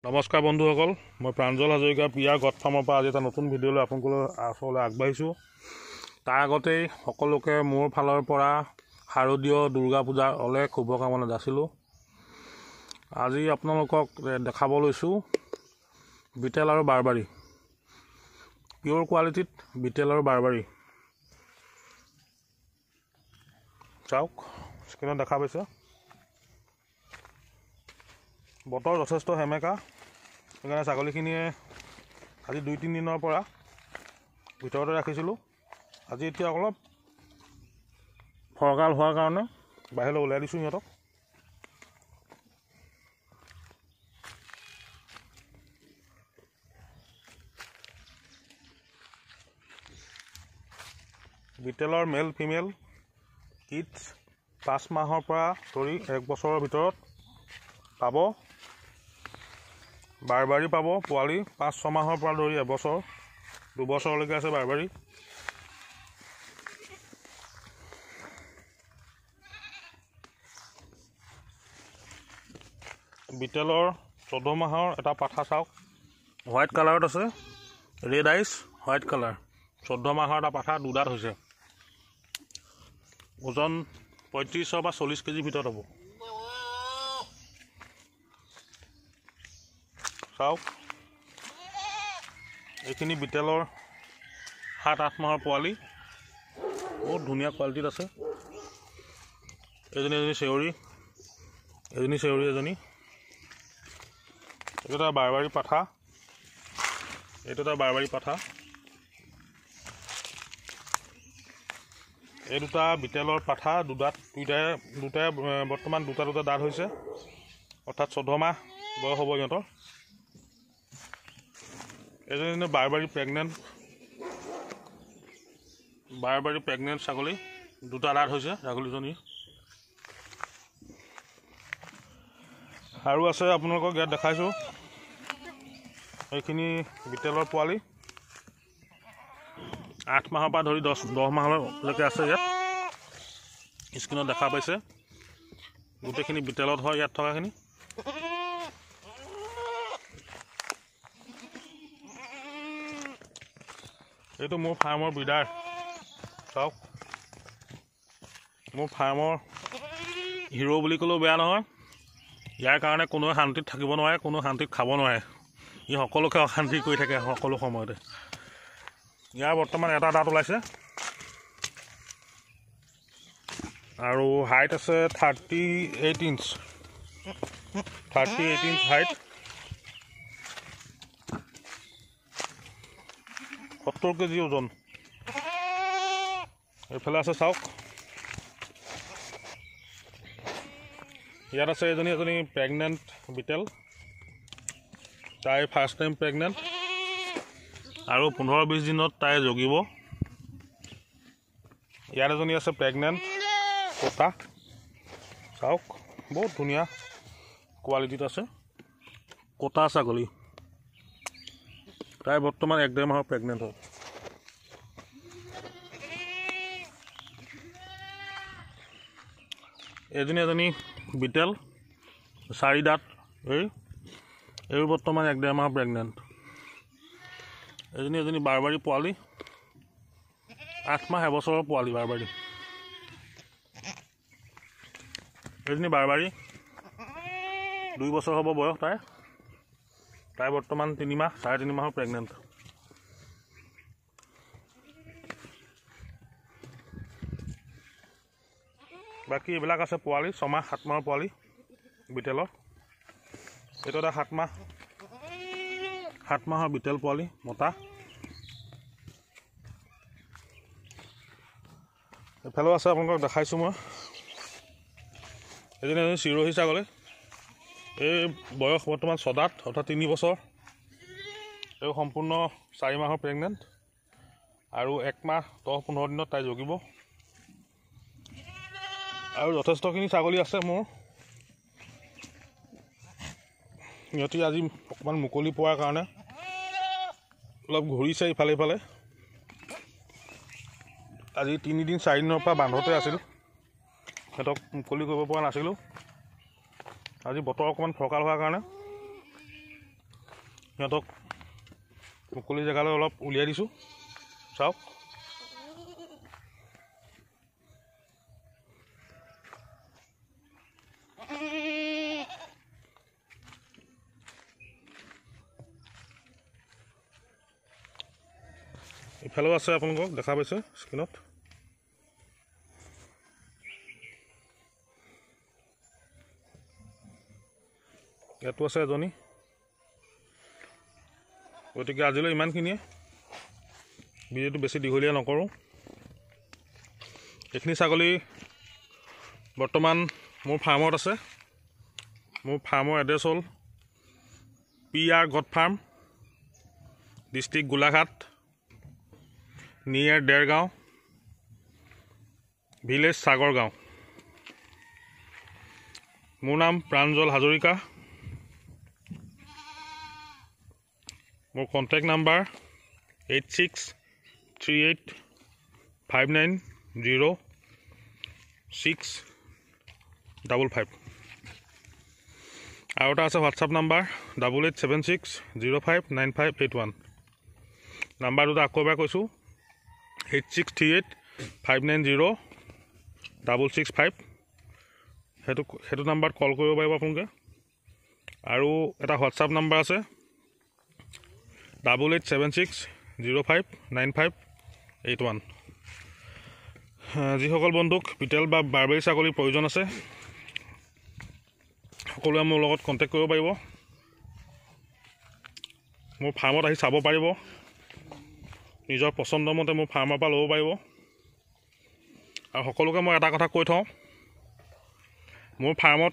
নমস্কাৰ বন্ধুসকল, মই প্ৰাঞ্জল হাজৰিকা পিয়াৰ গড ফাৰ্মৰ পৰা আজি এটা নতুন ভিডিঅ'লৈ আপোনালোকৰ ওচৰলৈ আগবাঢ়িছোঁ। তাৰ আগতেই সকলোকে মোৰ ফালৰ পৰা শাৰদীয় দুৰ্গা পূজাৰ অলেখ শুভকামনা যাচিলোঁ। আজি আপোনালোকক দেখাব লৈছোঁ বিটেল আৰু বাৰবাৰী, পিয়'ৰ কোৱালিটিত বিটেল আৰু বাৰবাৰী। চাওক, স্ক্ৰীণত দেখা পাইছে। বতৰ যথেষ্ট সেমেকা, সেইকাৰণে ছাগলীখিনিয়ে আজি 2-3 দিনৰ পৰা ভিতৰতে ৰাখিছিলোঁ। আজি এতিয়া অলপ ফৰকাল হোৱাৰ কাৰণে বাহিৰলৈ ওলাই দিছোঁ সিহঁতক। বিটেলৰ মেল ফিমেল কিডছ 5 মাহৰ পৰা ধৰি 1 বছৰৰ ভিতৰত পাব। বাৰবাৰী পাব পোৱালি 5-6 মাহৰ পৰা ধৰি 1 বছৰ 2 বছৰলৈকে আছে বাৰবাৰী। বিটেলৰ 14 মাহৰ এটা পাঠা চাওক, হোৱাইট কালাৰত আছে, ৰেড আইচ হোৱাইট কালাৰ। 14 মাহৰ এটা পাঠা, 2 দাঁত হৈছে। ওজন 35 বা 40 কেজিৰ ভিতৰত হ'ব। চাওক, এইখিনি বিটেলৰ 7-8 মাহৰ পোৱালি, বহুত ধুনীয়া কোৱালিটিত আছে। এজনী চেউৰী, এজনী এইটো এটা বাৰবাৰী পাঠা, এইটো এটা বাৰবাৰী পাঠা। এই দুটা বিটেলৰ পাঠা, 2 দাঁত, দুটাই বৰ্তমান দুটা দাঁত হৈছে, অৰ্থাৎ 14 মাহ বয়স হ'ব সিহঁতৰ। এজনী বাৰবাৰী প্ৰেগনেণ্ট ছাগলী, 2টা দাঁত হৈছে ছাগলীজনী। আৰু আছে আপোনালোকক ইয়াত দেখাইছোঁ, এইখিনি বিটেলৰ পোৱালি 8 মাহৰ পৰা ধৰি 10 মাহলৈকে আছে ইয়াত। স্ক্ৰীণত দেখা পাইছে, গোটেইখিনি বিটেলত হয় ইয়াত থকাখিনি। এইটো মোৰ ফাৰ্মৰ ব্ৰিডাৰ, চাওক, মোৰ ফাৰ্মৰ হিৰ' বুলি ক'লেও বেয়া নহয়। ইয়াৰ কাৰণে কোনোৱে শান্তিত থাকিব নোৱাৰে, কোনো শান্তিত খাব নোৱাৰে। ই সকলোকে অশান্তি কৰি থাকে সকলো সময়তে। ইয়াৰ বৰ্তমান এটা দাঁত ওলাইছে আৰু হাইট আছে 38 ইঞ্চ হাইট, 70 কেজি ওজন। এইফালে আছে চাওক, ইয়াত আছে এজনী প্ৰেগনেণ্ট বিটেল, তাই ফাৰ্ষ্ট টাইম প্ৰেগনেণ্ট আৰু 15-20 দিনত তাই জগিব। ইয়াত এজনী আছে প্ৰেগনেণ্ট কোটা, চাওক, বহুত ধুনীয়া কোৱালিটিত আছে কোটা ছাগলী। তাই বৰ্তমান 1-1.5 মাহৰ প্ৰেগনেণ্ট হয়। এজনী বিটেল 4 দাঁত, এই বৰ্তমান 1-1.5 মাহৰ প্ৰেগনেণ্ট। এজনী বাৰবাৰী পোৱালি, 8 মাহ 1 বছৰৰ পোৱালি বাৰবাৰী। এজনী বাৰবাৰী 2 বছৰ হ'ব বয়স তাই বৰ্তমান 3 মাহ 3.5 মাহৰ প্ৰেগনেণ্ট। বাকী এইবিলাক আছে পোৱালি 6 মাহ 7 মাহৰ পোৱালি বিটেলৰ। এইটো এটা 7 মাহৰ বিটেল পোৱালি মতা। এইফালেও আছে, আপোনালোকক দেখাইছোঁ মই। এজনী চিৰহী ছাগলী, এই বয়স বৰ্তমান 6 দাঁত, অৰ্থাৎ 3 বছৰ। এই সম্পূৰ্ণ 4 মাহৰ প্ৰেগনেণ্ট আৰু 1 মাহ 10-15 দিনত তাই জগিব। আৰু যথেষ্টখিনি ছাগলী আছে মোৰ। সিহঁতি আজি অকণমান মুকলি পোৱাৰ কাৰণে অলপ ঘূৰিছে ইফালে ইফালে। আজি 3 দিন 4 দিনৰ পৰা বান্ধতে আছিল, সিহঁতক মুকলি কৰিব পৰা নাছিলোঁ। আজি বতৰ অকণমান ফৰকাল হোৱাৰ কাৰণে সিহঁতক মুকলি জেগালৈ অলপ উলিয়াই দিছোঁ চাওক ইফালেও আছে আপোনালোকক দেখা পাইছে স্ক্ৰীনত ইয়াতো আছে এজনী গতিকে আজিলৈ ইমানখিনিয়ে ভিডিঅ'টো বেছি দীঘলীয়া নকৰোঁ এইখিনি ছাগলী বৰ্তমান মোৰ ফাৰ্মত আছে মোৰ ফাৰ্মৰ এড্ৰেছ হ'ল PR God farm district Golaghat near Dergaon village সাগৰগাঁও মোৰ নাম প্ৰাঞ্জল হাজৰিকা মোৰ কণ্টেক্ট নাম্বাৰ 8638590655 আৰু এটা আছে হোৱাটছআপ নাম্বাৰ 8876059581 নাম্বাৰ দুটা আকৌ এবাৰ কৈছোঁ 8638590665 সেইটো নাম্বাৰত কল কৰিব পাৰিব আপোনালোকে আৰু এটা হোৱাটছআপ নাম্বাৰ আছে 8876059581 যিসকল বন্ধুক বিটেল বা বাৰবেৰী ছাগলীৰ প্ৰয়োজন আছে সকলোৱে মোৰ লগত কণ্টেক্ট কৰিব পাৰিব মোৰ ফাৰ্মত আহি চাব পাৰিব নিজৰ পচন্দ মতে মোৰ ফাৰ্মৰ পৰা ল'ব পাৰিব আৰু সকলোকে মই এটা কথা কৈ থওঁ মোৰ ফাৰ্মত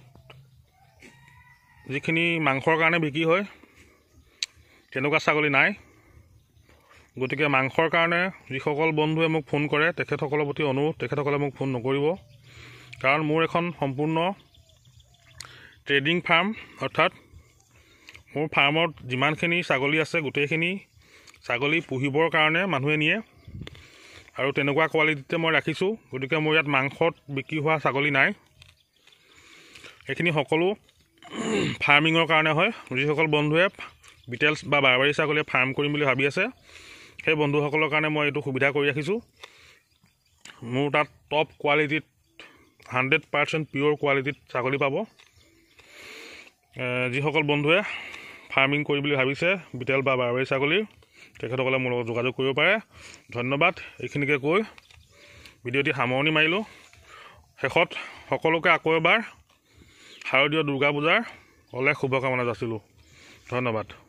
যিখিনি মাংসৰ কাৰণে বিক্ৰী হয় তেনেকুৱা ছাগলী নাই গতিকে মাংসৰ কাৰণে যিসকল বন্ধুৱে মোক ফোন কৰে তেখেতসকলৰ প্ৰতি অনুৰোধ তেখেতসকলে মোক ফোন নকৰিব কাৰণ মোৰ এখন সম্পূৰ্ণ ট্ৰেডিং ফাৰ্ম অৰ্থাৎ মোৰ ফাৰ্মত যিমানখিনি ছাগলী আছে গোটেইখিনি ছাগলী পুহিবৰ কাৰণে মানুহে নিয়ে আৰু তেনেকুৱা কোৱালিটিতে মই ৰাখিছোঁ গতিকে মোৰ ইয়াত মাংসত বিক্ৰী হোৱা ছাগলী নাই এইখিনি সকলো ফাৰ্মিঙৰ কাৰণে হয় যিসকল বন্ধুৱে বিটেলছ বা বাৰবাৰী ছাগলীয়ে ফাৰ্ম কৰিম বুলি ভাবি আছে সেই বন্ধুসকলৰ কাৰণে মই এইটো সুবিধা কৰি ৰাখিছোঁ মোৰ তাত টপ কোৱালিটিত 100% পিয়'ৰ কোৱালিটিত ছাগলী পাব যিসকল বন্ধুৱে ফাৰ্মিং কৰি বুলি ভাবিছে বিটেল বা বাৰবাৰী ছাগলীৰ তেখেতসকলে মোৰ লগত যোগাযোগ কৰিব পাৰে ধন্যবাদ এইখিনিকে কৈ ভিডিঅ'টি সামৰণি মাৰিলোঁ শেষত সকলোকে আকৌ এবাৰ শাৰদীয় দুৰ্গা পূজাৰ অলেখ শুভকামনা যাচিলোঁ ধন্যবাদ